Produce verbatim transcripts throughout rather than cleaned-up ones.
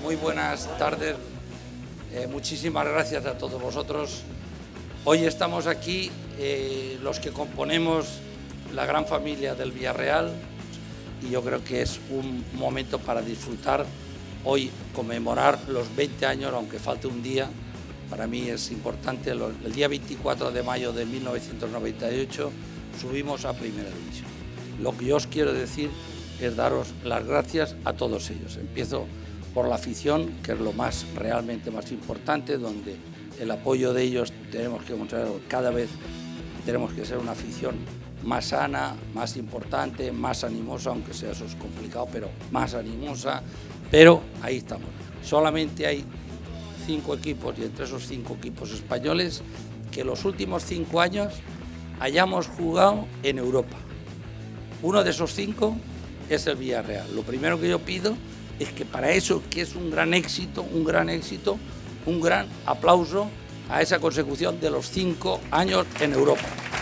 Muy buenas tardes, eh, muchísimas gracias a todos vosotros. Hoy estamos aquí, eh, los que componemos la gran familia del Villarreal, y yo creo que es un momento para disfrutar, hoy conmemorar los veinte años, aunque falte un día. Para mí es importante, el día veinticuatro de mayo de mil novecientos noventa y ocho subimos a Primera División. Lo que yo os quiero decir es daros las gracias a todos ellos. Empiezo por la afición, que es lo más realmente más importante, donde el apoyo de ellos tenemos que mostrar cada vez, tenemos que ser una afición más sana, más importante, más animosa, aunque sea eso es complicado, pero más animosa, pero ahí estamos. Solamente hay cinco equipos, y entre esos cinco equipos españoles, que los últimos cinco años hayamos jugado en Europa. Uno de esos cinco es el Villarreal. Lo primero que yo pido es que para eso, que es un gran éxito, un gran éxito, un gran aplauso a esa consecución de los cinco años en Europa.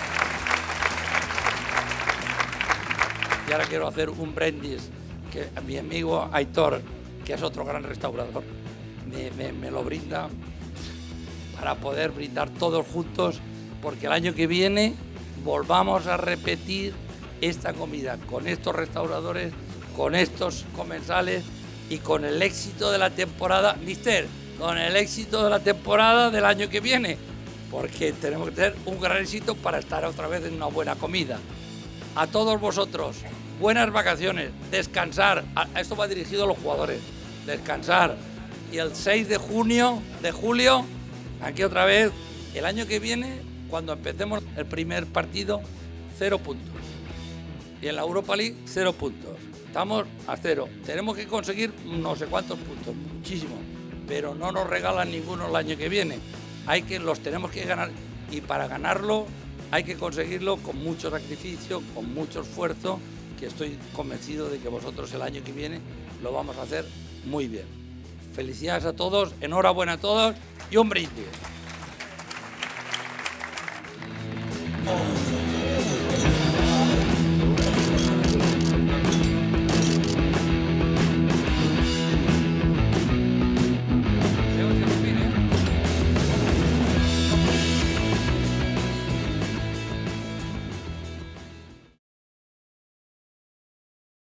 Y ahora quiero hacer un brindis, que mi amigo Aitor, que es otro gran restaurador, me, me, me lo brinda para poder brindar todos juntos, porque el año que viene volvamos a repetir esta comida con estos restauradores, con estos comensales y con el éxito de la temporada, mister, con el éxito de la temporada del año que viene, porque tenemos que tener un gran éxito para estar otra vez en una buena comida. A todos vosotros, buenas vacaciones, descansar, esto va dirigido a los jugadores, descansar, y el seis de junio, de julio, aquí otra vez, el año que viene, cuando empecemos el primer partido, cero puntos. Y en la Europa League, cero puntos. Estamos a cero. Tenemos que conseguir no sé cuántos puntos, muchísimos, pero no nos regalan ninguno el año que viene. Hay que, los tenemos que ganar, y para ganarlo hay que conseguirlo con mucho sacrificio, con mucho esfuerzo, que estoy convencido de que vosotros el año que viene lo vamos a hacer muy bien. Felicidades a todos, enhorabuena a todos y un brindis.